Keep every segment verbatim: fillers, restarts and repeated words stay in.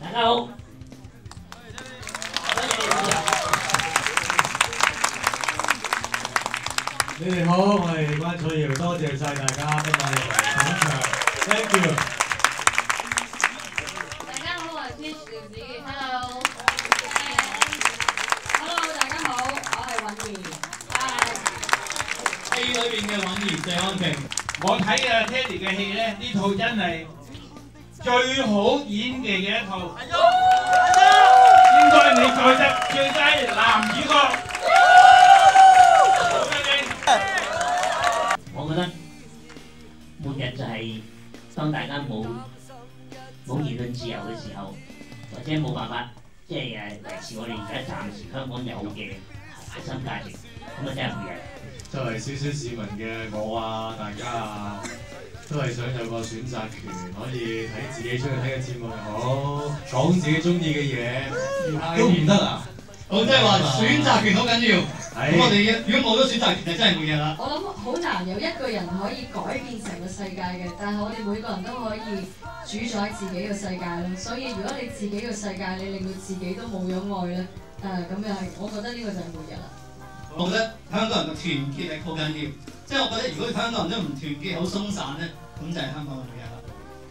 大家好。 你哋好，我係關楚耀，多謝晒大家今日嚟捧場 ，thank you。 大家好，我係 Peach 廖子健 ，hello。hello， 大家好，我係允兒。 戲裏邊嘅允兒謝安婷，我睇啊 Teddy 嘅戲咧，呢套真係最好演技嘅一套，應該你在得最佳男主角。 我覺得末日就係當大家冇冇言論自由嘅時候，或者冇辦法即係誒維持我哋而家暫時香港有嘅核心價值，咁啊真係末日。 作為小小市民嘅我啊，大家啊，都係想有個選擇權，可以睇自己中意睇嘅節目又好，講自己中意嘅嘢都唔得啊！ 我即係話選擇權好緊要。咁我哋如果冇咗選擇權，就真係冇嘢啦。 我諗好難有一個人可以改變成個世界嘅，但係我哋每個人都可以主宰自己嘅世界咯。所以如果你自己嘅世界你令到自己都冇咗愛咧，誒咁又係，我覺得呢個就係末日啦。 我覺得香港人嘅團結力好緊要，即係我覺得如果香港人都唔團結、好鬆散咧，咁就係香港嘅末日啦。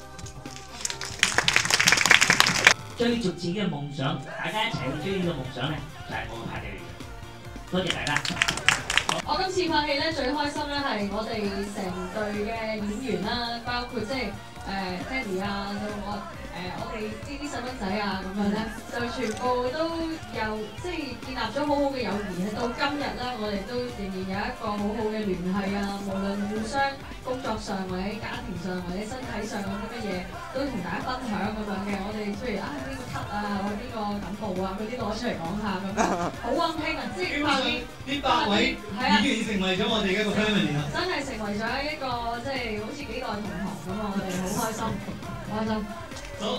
追逐自己嘅夢想，大家一齊去追呢個夢想咧，就係我嘅派對嚟嘅。多謝大家。 我今次拍戲咧最開心咧係我哋成隊嘅演員啦，包括即係誒 Teddy 啊，到我誒我哋呢啲細蚊仔啊咁樣咧，就全部都有即係建立咗好好嘅友誼。到今日咧，我哋都仍然有一個好好嘅聯繫啊，無論互相工作上或者家庭上或者身體上咁乜嘢，都同大家分享咁樣嘅。我哋譬如啊邊個咳啊，我邊個感冒啊，嗰啲攞出嚟講下咁，好溫馨啊！即係基本上呢八位已經成為咗我哋嘅一個 family 啦。 真係成為咗一個即係好似幾代同堂咁啊！我哋好開心，開心。 好，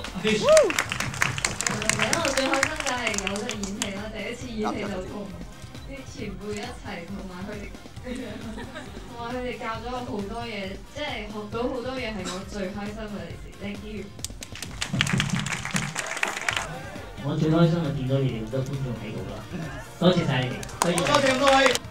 因為最開心就係有得演戲啦，第一次演戲就同啲前輩一齊，同埋佢哋，同埋佢哋教咗我好多嘢，即係學到好多嘢係我最開心嘅事。Thank you。 我最開心就見到你哋咁多觀眾喺度啦，多謝晒你哋，多謝。 多謝咁多位。